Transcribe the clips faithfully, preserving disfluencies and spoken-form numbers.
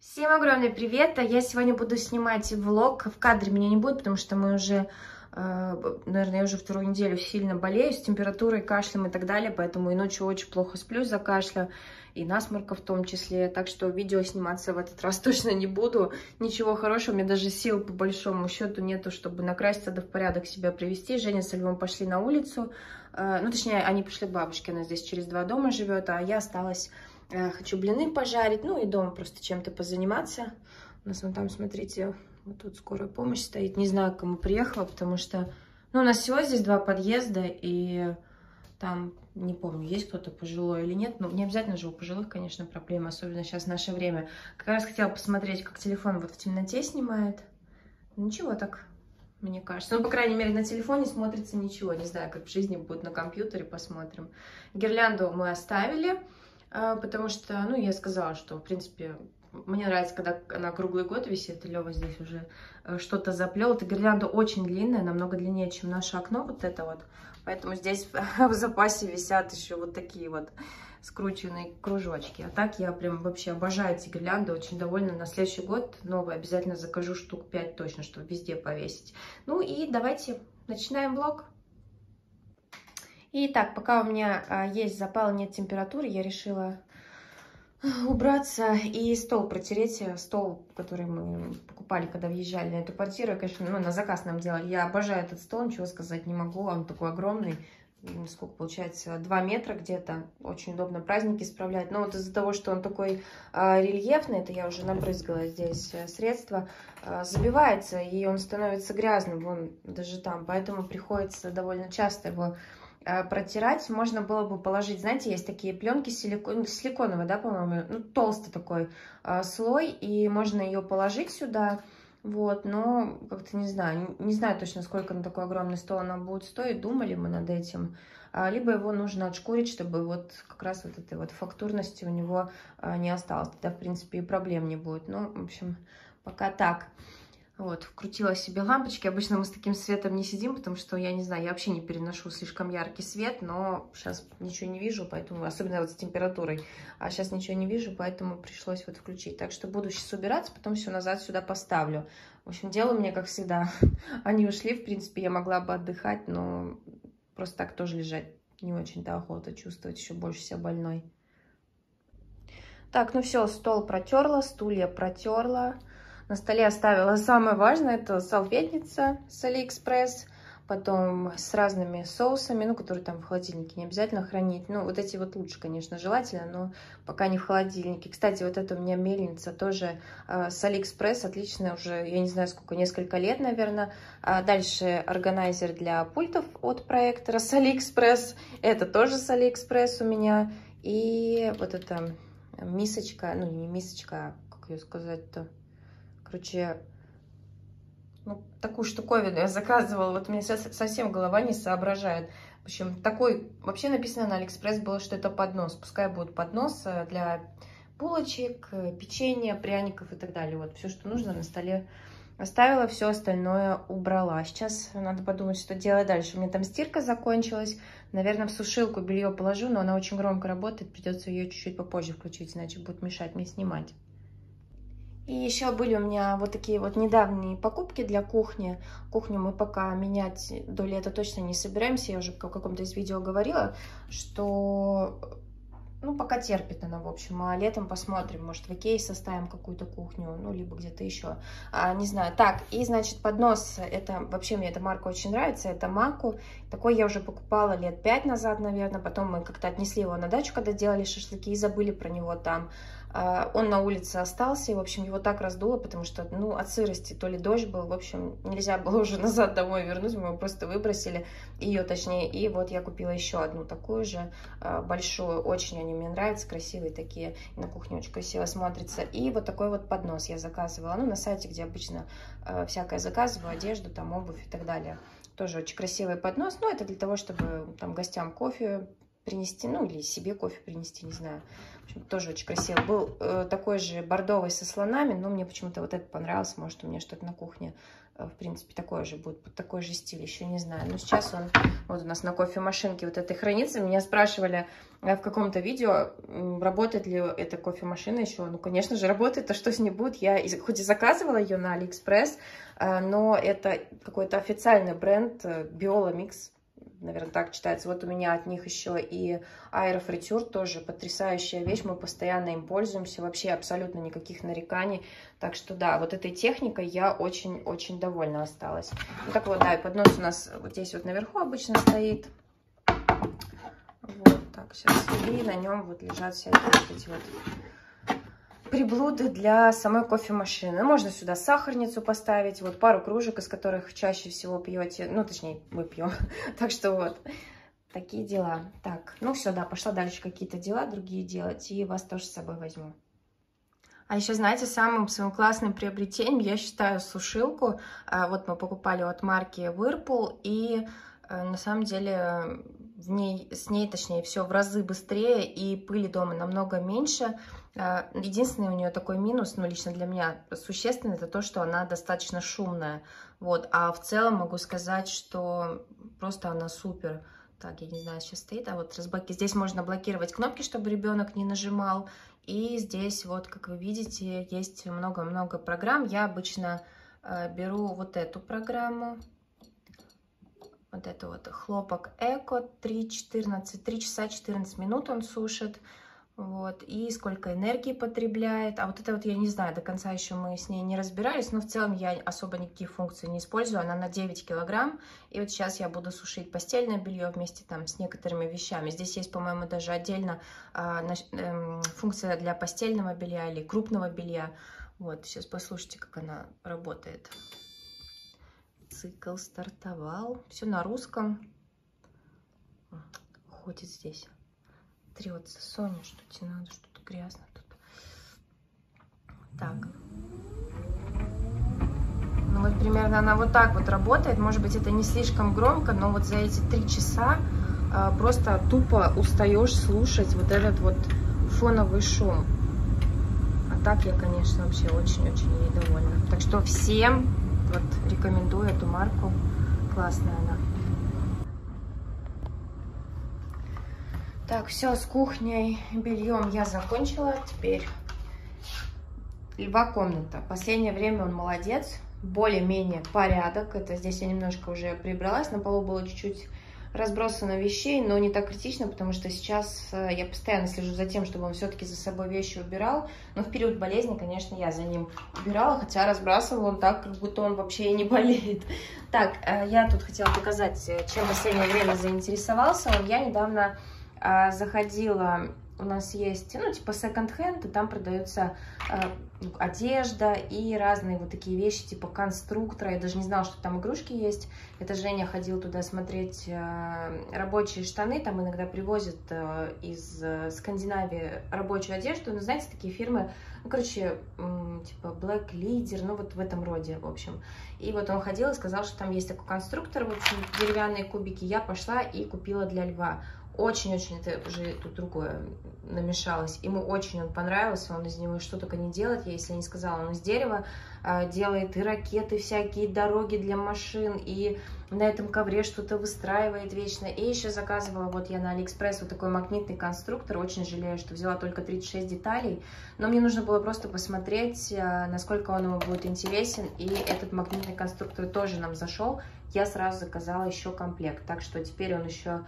Всем огромный привет! Я сегодня буду снимать влог. В кадре меня не будет, потому что мы уже, наверное, я уже вторую неделю сильно болею с температурой, кашлем и так далее, поэтому и ночью очень плохо сплю из-за кашля, и насморка в том числе. Так что видео сниматься в этот раз точно не буду. Ничего хорошего, у меня даже сил по большому счету нету, чтобы накраситься да в порядок себя привести. Женя с Львом пошли на улицу, ну точнее, они пошли к бабушке, она здесь через два дома живет, а я осталась. Хочу блины пожарить, ну и дома просто чем-то позаниматься. У нас вон там, смотрите, вот тут скорая помощь стоит. Не знаю, к кому приехала, потому что... Ну, у нас всего здесь два подъезда, и там, не помню, есть кто-то пожилой или нет. Но не обязательно же у пожилых, конечно, проблемы, особенно сейчас в наше время. Как раз хотела посмотреть, как телефон вот в темноте снимает. Ничего так, мне кажется. Ну, по крайней мере, на телефоне смотрится ничего. Не знаю, как в жизни будет на компьютере, посмотрим. Гирлянду мы оставили. Потому что, ну, я сказала, что, в принципе, мне нравится, когда она круглый год висит, и Лёва здесь уже что-то заплел. Эта гирлянда очень длинная, намного длиннее, чем наше окно, вот это вот. Поэтому здесь в запасе висят еще вот такие вот скрученные кружочки. А так я прям вообще обожаю эти гирлянды, очень довольна. На следующий год новый обязательно закажу штук пять точно, чтобы везде повесить. Ну и давайте начинаем влог. Итак, пока у меня а, есть запал, нет температуры, я решила убраться и стол протереть. Стол, который мы покупали, когда въезжали на эту квартиру, конечно, ну, на заказ нам делали. Я обожаю этот стол, ничего сказать не могу, он такой огромный. Сколько получается, два метра где-то, очень удобно праздники справлять. Но вот из-за того, что он такой а, рельефный, это я уже набрызгала здесь средства, а, забивается, и он становится грязным, вон даже там, поэтому приходится довольно часто его протирать. Можно было бы положить, знаете, есть такие пленки силикон, силиконовые, да, по-моему, ну, толстый такой а, слой, и можно ее положить сюда, вот, но как-то не знаю, не знаю точно, сколько на такой огромный стол она будет стоить, думали мы над этим, а, либо его нужно отшкурить, чтобы вот как раз вот этой вот фактурности у него а, не осталось, тогда, в принципе, и проблем не будет, ну, в общем, пока так. Вот, вкрутила себе лампочки. Обычно мы с таким светом не сидим, потому что, я не знаю, я вообще не переношу слишком яркий свет, но сейчас ничего не вижу, поэтому, особенно вот с температурой, а сейчас ничего не вижу, поэтому пришлось вот включить. Так что буду сейчас убираться, потом все назад сюда поставлю. В общем, дело у меня, как всегда. Они ушли, в принципе, я могла бы отдыхать, но просто так тоже лежать не очень-то охота, чувствовать еще больше себя больной. Так, ну все, стол протерла, стулья протерла. На столе оставила самое важное, это салфетница с Алиэкспресс, потом с разными соусами, ну, которые там в холодильнике не обязательно хранить. Ну, вот эти вот лучше, конечно, желательно, но пока не в холодильнике. Кстати, вот эта у меня мельница тоже э, с Алиэкспресс, отличная уже, я не знаю сколько, несколько лет, наверное. А дальше органайзер для пультов от проектора с Алиэкспресс, это тоже с Алиэкспресс у меня. И вот эта мисочка, ну, не мисочка, как ее сказать-то, короче, ну, такую штуковину я заказывала, вот у меня совсем голова не соображает. В общем, такой, вообще написано на Алиэкспресс было, что это поднос. Пускай будет поднос для булочек, печенья, пряников и так далее. Вот все, что нужно, на столе оставила, все остальное убрала. Сейчас надо подумать, что делать дальше. У меня там стирка закончилась. Наверное, в сушилку белье положу, но она очень громко работает. Придется ее чуть-чуть попозже включить, иначе будет мешать мне снимать. И еще были у меня вот такие вот недавние покупки для кухни. Кухню мы пока менять до лета точно не собираемся. Я уже в каком-то из видео говорила, что, ну, пока терпит она, в общем. А летом посмотрим, может, в Икее составим какую-то кухню, ну, либо где-то еще. А, не знаю. Так, и, значит, поднос. Это, вообще, мне эта марка очень нравится. Это Маку. Такой я уже покупала лет пять назад, наверное. Потом мы как-то отнесли его на дачу, когда делали шашлыки, и забыли про него там. Он на улице остался, и, в общем, его так раздуло, потому что, ну, от сырости, то ли дождь был, в общем, нельзя было уже назад домой вернуть, мы его просто выбросили, ее точнее, и вот я купила еще одну такую же, большую, очень они мне нравятся, красивые такие, на кухне очень красиво смотрится, и вот такой вот поднос я заказывала, ну, на сайте, где обычно всякое заказываю, одежду, там, обувь и так далее, тоже очень красивый поднос, но это для того, чтобы, там, гостям кофе принести, ну, или себе кофе принести, не знаю. В общем, тоже очень красиво. Был э, такой же бордовый со слонами, но мне почему-то вот этот понравился. Может, у меня что-то на кухне в принципе, такой же будет, под такой же стиль, еще не знаю. Но сейчас он вот у нас на кофемашинке вот этой хранится. Меня спрашивали в каком-то видео, работает ли эта кофемашина еще. Ну, конечно же, работает, а что с ней будет? Я хоть и заказывала ее на Алиэкспресс, но это какой-то официальный бренд Biola-Mix. Наверное, так читается. Вот у меня от них еще и аэрофритюр, тоже потрясающая вещь. Мы постоянно им пользуемся. Вообще абсолютно никаких нареканий. Так что да, вот этой техникой я очень-очень довольна осталась. Ну так вот, да, и поднос у нас вот здесь вот наверху обычно стоит. Вот так сейчас. И на нем вот лежат всякие вот эти вот приблуды для самой кофемашины. Можно сюда сахарницу поставить, вот пару кружек, из которых чаще всего пьете, ну, точнее, мы пьем. Так что вот, такие дела. Так, ну все, да, пошла дальше какие-то дела другие делать, и вас тоже с собой возьму. А еще, знаете, самым своим классным приобретением я считаю сушилку. Вот мы покупали от марки Whirlpool, и на самом деле в ней, с ней, точнее, все в разы быстрее, и пыли дома намного меньше. Единственный у нее такой минус, ну, лично для меня существенный, это то, что она достаточно шумная. Вот, а в целом могу сказать, что просто она супер. Так, я не знаю, сейчас стоит, а вот разблоки. Здесь можно блокировать кнопки, чтобы ребенок не нажимал. И здесь, вот, как вы видите, есть много-много программ. Я обычно э, беру вот эту программу. Вот это вот хлопок Эко, три четырнадцать, три часа четырнадцать минут он сушит. Вот, и сколько энергии потребляет. А вот это вот я не знаю, до конца еще мы с ней не разбирались, но в целом я особо никаких функций не использую. Она на девять килограмм. И вот сейчас я буду сушить постельное белье вместе там с некоторыми вещами. Здесь есть, по-моему, даже отдельно а, на, э, функция для постельного белья или крупного белья. Вот, сейчас послушайте, как она работает. Цикл стартовал. Все на русском. Ходит здесь. Трется. Соня, что тебе надо? Что-то грязно тут. Так. Ну вот примерно она вот так вот работает. Может быть, это не слишком громко, но вот за эти три часа а, просто тупо устаешь слушать вот этот вот фоновый шум. А так я, конечно, вообще очень-очень ей довольна. Так что всем вот рекомендую эту марку. Классная она. Так, все, с кухней, бельем я закончила. Теперь Льва комната. Последнее время он молодец. Более-менее порядок. Это здесь я немножко уже прибралась. На полу было чуть-чуть разбросано вещей, но не так критично, потому что сейчас я постоянно слежу за тем, чтобы он все-таки за собой вещи убирал. Но в период болезни, конечно, я за ним убирала, хотя разбрасывал он так, как будто он вообще и не болеет. Так, я тут хотела показать, чем в последнее время заинтересовался он. Я недавно заходила, у нас есть, ну, типа секонд-хенд, и там продается э, одежда и разные вот такие вещи, типа конструктора. Я даже не знала, что там игрушки есть. Это Женя ходил туда смотреть э, рабочие штаны, там иногда привозят э, из э, Скандинавии рабочую одежду. Ну, знаете, такие фирмы, ну, короче, э, типа Black Leader, ну, вот в этом роде, в общем. И вот он ходил и сказал, что там есть такой конструктор, вот деревянные кубики. Я пошла и купила для Льва. Очень-очень, это уже тут другое намешалось. Ему очень он понравился, он из него что только не делает, я если не сказала, он из дерева э, делает и ракеты всякие, и дороги для машин, и на этом ковре что-то выстраивает вечно. И еще заказывала, вот я на Алиэкспресс вот такой магнитный конструктор, очень жалею, что взяла только тридцать шесть деталей, но мне нужно было просто посмотреть, э, насколько он ему будет интересен, и этот магнитный конструктор тоже нам зашел. Я сразу заказала еще комплект, так что теперь он еще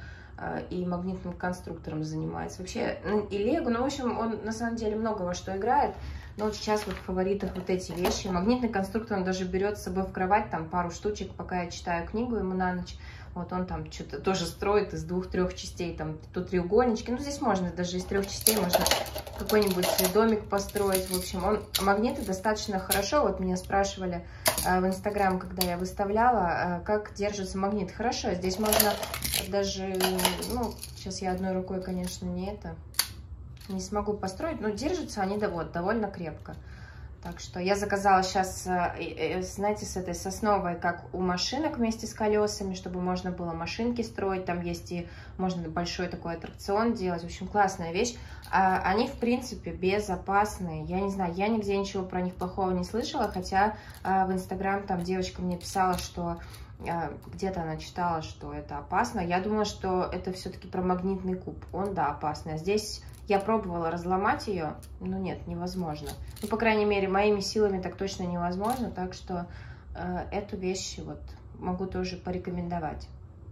и магнитным конструктором занимается. Вообще, и Лего, ну, в общем, он на самом деле много во что играет. Но вот сейчас вот в фаворитах вот эти вещи. Магнитный конструктор он даже берет с собой в кровать, там пару штучек, пока я читаю книгу ему на ночь. Вот он там что-то тоже строит из двух-трех частей, там тут треугольнички. Ну, здесь можно даже из трех частей, можно какой-нибудь домик построить. В общем, он магниты достаточно хорошо. Вот меня спрашивали э, в Инстаграм, когда я выставляла, э, как держится магнит. Хорошо, здесь можно даже, ну, сейчас я одной рукой, конечно, не это, не смогу построить, но держатся они, да, вот, довольно крепко. Так что я заказала сейчас, знаете, с этой сосновой, как у машинок вместе с колесами, чтобы можно было машинки строить. Там есть и можно большой такой аттракцион делать. В общем, классная вещь. Они, в принципе, безопасные. Я не знаю, я нигде ничего про них плохого не слышала, хотя в Инстаграм там девочка мне писала, что где-то она читала, что это опасно. Я думала, что это все-таки про магнитный куб. Он, да, опасный. А здесь я пробовала разломать ее, но нет, невозможно. Ну, по крайней мере, моими силами так точно невозможно, так что э, эту вещь вот могу тоже порекомендовать.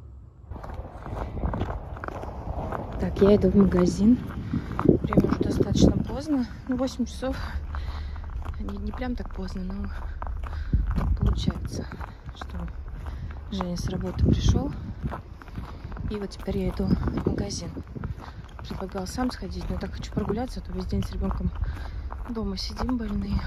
Так, я иду в магазин. Время уже достаточно поздно, ну, восемь часов. Не, не прям так поздно, но так получается, что Женя с работы пришел. И вот теперь я иду в магазин. Предлагал сам сходить, но так хочу прогуляться, а то весь день с ребенком дома сидим больные.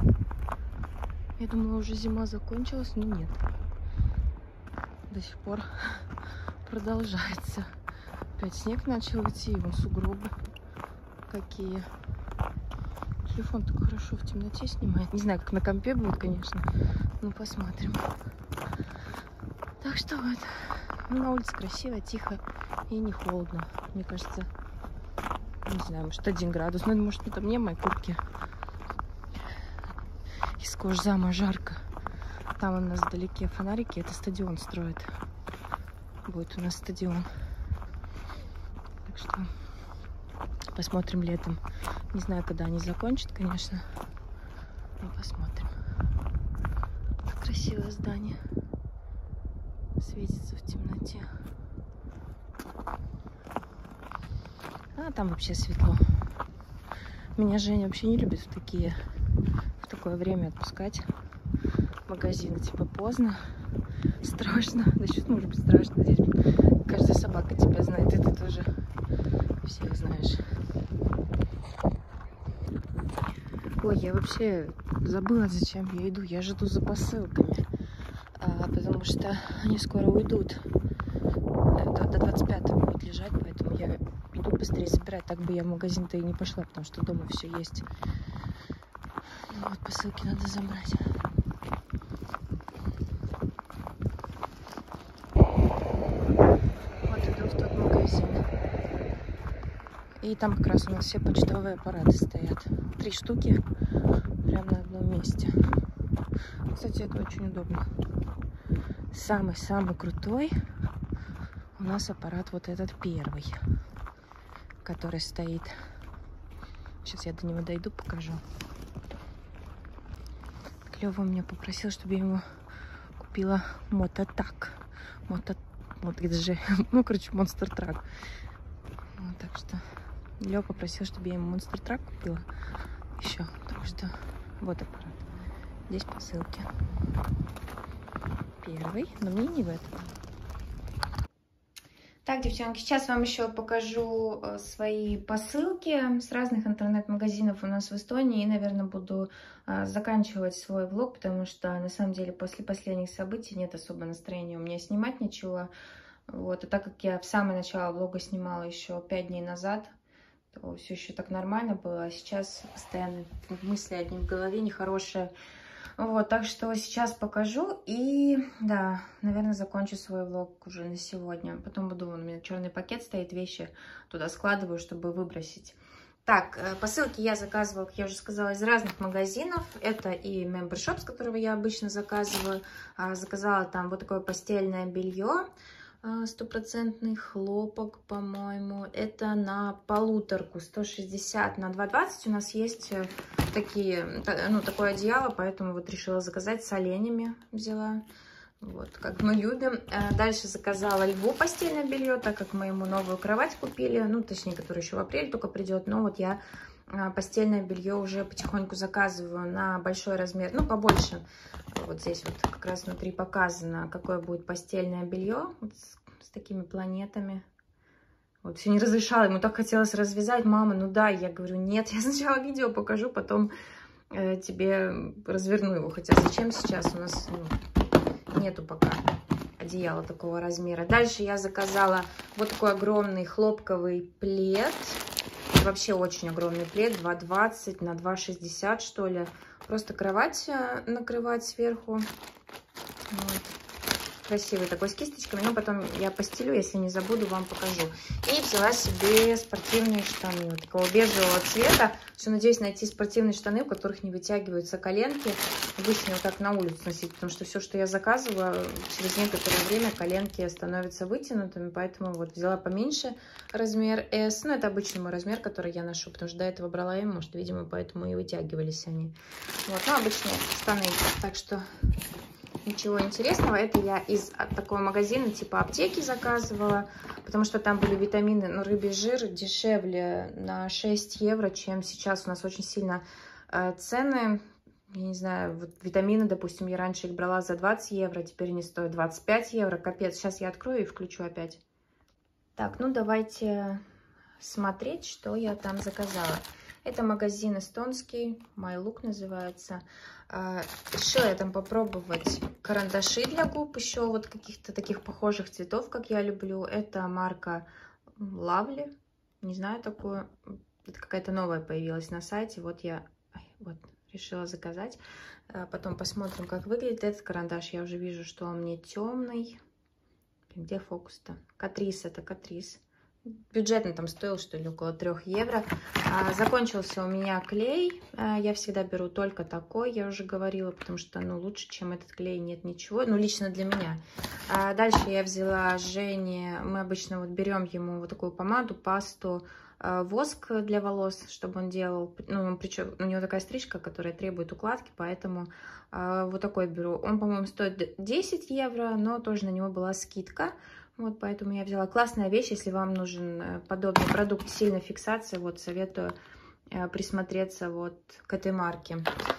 Я думала, уже зима закончилась, но нет. До сих пор продолжается. Опять снег начал идти, и вон сугробы какие. Телефон так хорошо в темноте снимает. Не знаю, как на компе будет, конечно. Ну, посмотрим. Так что вот. Ну, на улице красиво, тихо и не холодно. Мне кажется, не знаю, может, один градус. Ну, может, это мне, моей куртке из кожзама жарко. Там у нас вдалеке фонарики. Это стадион строят. Будет у нас стадион. Так что посмотрим летом. Не знаю, когда они закончат, конечно. Но посмотрим. Красивое здание. Светится в темноте. А там вообще светло. Меня Женя вообще не любит в такие, в такое время отпускать магазины. Типа поздно, страшно. Да что может быть страшно здесь? Каждая собака тебя знает, и ты тоже всех знаешь. Ой, я вообще забыла, зачем я иду. Я же иду за посылками. А, потому что они скоро уйдут. До, до двадцать пятого будет лежать, поэтому я иду быстрее забирать. Так бы я в магазин-то и не пошла, потому что дома все есть. Ну вот, посылки надо забрать. Вот иду в тот магазин. И там как раз у нас все почтовые аппараты стоят. Три штуки прямо на одном месте. Кстати, это очень удобно. Самый-самый крутой у нас аппарат вот этот первый, который стоит. Сейчас я до него дойду, покажу. Лёва меня попросил, чтобы я ему купила мототак. Мото... Вот это же, ну, короче, монстр трак. Вот, так что Лёва попросил, чтобы я ему монстр трак купила. Еще, потому что вот аппарат. Здесь посылки. Первый, но мне не в этом. Так, девчонки, сейчас вам еще покажу свои посылки с разных интернет-магазинов у нас в Эстонии. И, наверное, буду заканчивать свой влог, потому что, на самом деле, после последних событий нет особо настроения у меня снимать ничего. Вот, и так как я в самое начало влога снимала еще пять дней назад, то все еще так нормально было. А сейчас постоянно мысли одни в голове нехорошие. Вот, так что сейчас покажу и, да, наверное, закончу свой влог уже на сегодня. Потом буду, у меня черный пакет стоит, вещи туда складываю, чтобы выбросить. Так, посылки я заказывала, как я уже сказала, из разных магазинов. Это и Membershop, с которого я обычно заказываю. Заказала там вот такое постельное белье. Стопроцентный хлопок, по-моему. Это на полуторку, сто шестьдесят на два двадцать. У нас есть такие, ну, такое одеяло, поэтому вот решила заказать с оленями. Взяла. Вот, как мы любим. Дальше заказала Льву постельное белье, так как мы ему новую кровать купили. Ну, точнее, которая еще в апреле только придет. Но вот я постельное белье уже потихоньку заказываю на большой размер, ну, побольше. Вот здесь вот как раз внутри показано, какое будет постельное белье. Вот с, с такими планетами. Вот, все не разрешала, ему так хотелось развязать. Мама, ну да, я говорю, нет, я сначала видео покажу, потом э, тебе разверну его. Хотя зачем сейчас? У нас ну, нету пока одеяла такого размера. Дальше я заказала вот такой огромный хлопковый плед. Вообще очень огромный плед, два двадцать на два шестьдесят, что ли. просто кровать накрывать сверху. Вот. Красивый такой, с кисточками, но потом я постелю, если не забуду, вам покажу. И взяла себе спортивные штаны вот такого бежевого цвета. Все, надеюсь найти спортивные штаны, у которых не вытягиваются коленки. Обычно вот так на улицу носить, потому что все, что я заказываю, через некоторое время коленки становятся вытянутыми, поэтому вот взяла поменьше размер эс. Ну, это обычный мой размер, который я ношу, потому что до этого брала эм, может, видимо, поэтому и вытягивались они. Вот, ну, обычные штаны, так что... Ничего интересного, это я из такого магазина типа аптеки заказывала, потому что там были витамины, ну, рыбий жир дешевле на шесть евро, чем сейчас у нас очень сильно э, цены. Я не знаю, вот витамины, допустим, я раньше их брала за двадцать евро, теперь они стоят двадцать пять евро, капец. Сейчас я открою и включу опять. Так, ну давайте смотреть, что я там заказала. Это магазин эстонский, My Look называется. Решила я там попробовать карандаши для губ, еще вот каких-то таких похожих цветов, как я люблю. Это марка Lovely, не знаю такую, это какая-то новая появилась на сайте, вот я вот решила заказать. Потом посмотрим, как выглядит этот карандаш. Я уже вижу, что он мне темный. Где фокус-то? Катрис, это Катрис. Бюджетно там стоил, что ли, около трёх евро. А, закончился у меня клей. А, я всегда беру только такой, я уже говорила, потому что, ну, лучше, чем этот клей, нет ничего. Ну, лично для меня. А, дальше я взяла Жене, мы обычно вот берем ему вот такую помаду, пасту, а, воск для волос, чтобы он делал. Ну, причем у него такая стрижка, которая требует укладки, поэтому а, вот такой беру. Он, по-моему, стоит десять евро, но тоже на него была скидка. Вот, поэтому я взяла. Классная вещь, если вам нужен подобный продукт, сильная фиксация, вот, советую э, присмотреться вот к этой марке.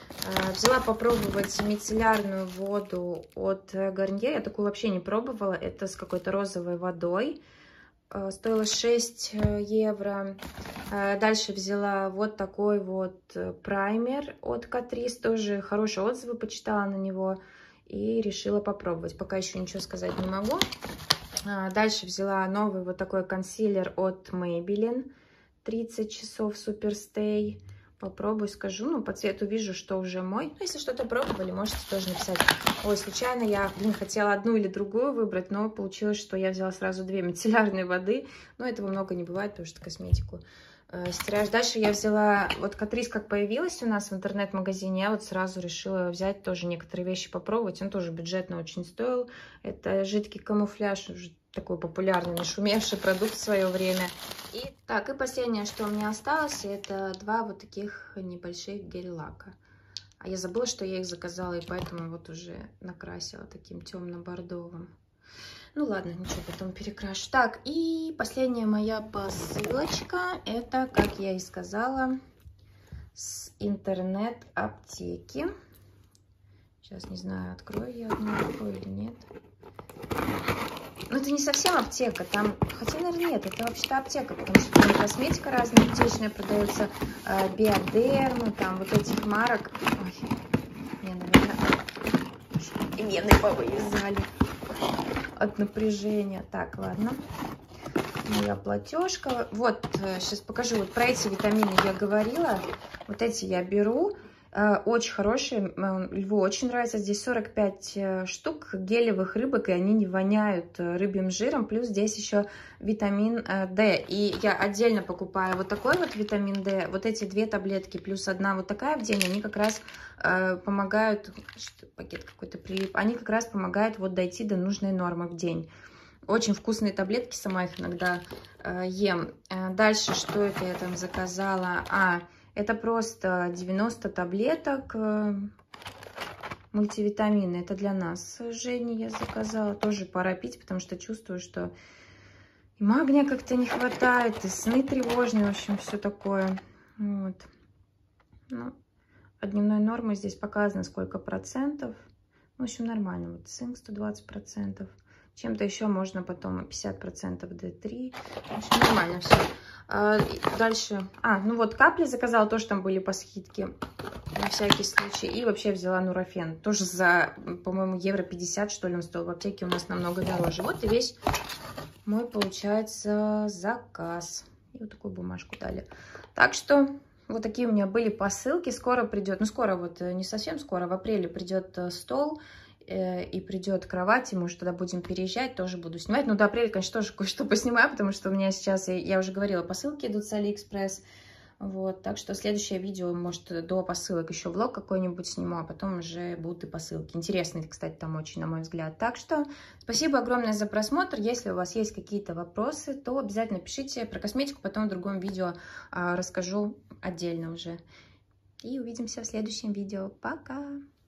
Э, взяла попробовать мицеллярную воду от Garnier, я такую вообще не пробовала, это с какой-то розовой водой, э, стоило шесть евро. Э, дальше взяла вот такой вот праймер от Catrice, тоже хорошие отзывы почитала на него и решила попробовать, пока еще ничего сказать не могу. Дальше взяла новый вот такой консилер от Maybelline, тридцать часов Super Stay. Попробую, скажу, ну, по цвету вижу, что уже мой. Ну, если что-то пробовали, можете тоже написать. Ой, случайно я, блин, хотела одну или другую выбрать, но получилось, что я взяла сразу две мицеллярные воды. Но этого много не бывает, потому что косметику э, стираешь. Дальше я взяла, вот Catrice как появилась у нас в интернет-магазине, я вот сразу решила взять тоже некоторые вещи попробовать. Он тоже бюджетно очень стоил. Это жидкий камуфляж, уже такой популярный, нашумевший продукт в свое время. И так, и последнее, что у меня осталось, это два вот таких небольших гель-лака. А я забыла, что я их заказала, и поэтому вот уже накрасила таким темно-бордовым. Ну ладно, ничего, потом перекрашу. Так, и последняя моя посылочка, это, как я и сказала, с интернет-аптеки. Сейчас не знаю, открою я одну такую или нет. Ну, это не совсем аптека, там, хотя, наверное, нет, это вообще-то аптека, потому что там косметика разная, аптечная продается, э, биодерм, там вот этих марок. Ой, мне, наверное, и вены повылезали от напряжения. Так, ладно. Моя платежка. Вот, сейчас покажу, вот про эти витамины я говорила, вот эти я беру. Очень хорошие, Льву очень нравится. Здесь сорок пять штук гелевых рыбок, и они не воняют рыбьим жиром. Плюс здесь еще витамин D. И я отдельно покупаю вот такой вот витамин D. Вот эти две таблетки плюс одна вот такая в день, они как раз э, помогают, что, пакет какой-то прилип, они как раз помогают вот дойти до нужной нормы в день. Очень вкусные таблетки, сама их иногда э, ем. Дальше, что это я там заказала? А... Это просто девяносто таблеток мультивитамины. Это для нас, Жене, я заказала. Тоже пора пить, потому что чувствую, что и магния как-то не хватает, и сны тревожные, в общем, все такое. Вот. Ну, от дневной нормы здесь показано, сколько процентов. В общем, нормально. Вот цинк сто двадцать процентов. Чем-то еще можно потом пятьдесят процентов дэ три. В общем, нормально все. Дальше, а, ну вот капли заказала, тоже там были по скидке, на всякий случай. И вообще взяла нурофен, тоже за, по-моему, евро пятьдесят, что ли, он стоил. В аптеке у нас намного дороже. Вот и весь мой, получается, заказ. И вот такую бумажку дали. Так что Вот такие у меня были посылки. Скоро придет, ну скоро вот, не совсем скоро, в апреле придет стол э, и придет кровать, и мы уже тогда будем переезжать, тоже буду снимать. Ну до апреля, конечно, тоже кое-что поснимаю, потому что у меня сейчас, я, я уже говорила, посылки идут с Алиэкспресс. Вот, так что следующее видео, может, до посылок еще влог какой-нибудь сниму, а потом уже будут и посылки. Интересные, кстати, там очень, на мой взгляд. Так что спасибо огромное за просмотр. Если у вас есть какие-то вопросы, то обязательно пишите. Про косметику потом в другом видео а, расскажу отдельно уже. И увидимся в следующем видео. Пока!